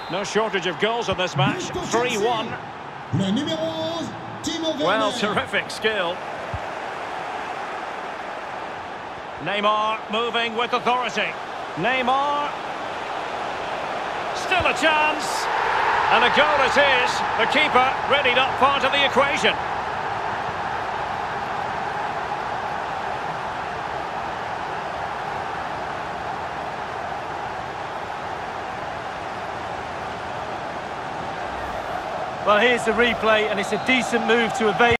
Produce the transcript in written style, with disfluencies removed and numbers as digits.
No shortage of goals in this match. 3-1. Well, terrific skill. Neymar moving with authority. Neymar. Still a chance. And a goal it is. The keeper really not part of the equation. Well, here's the replay, and it's a decent move to evade.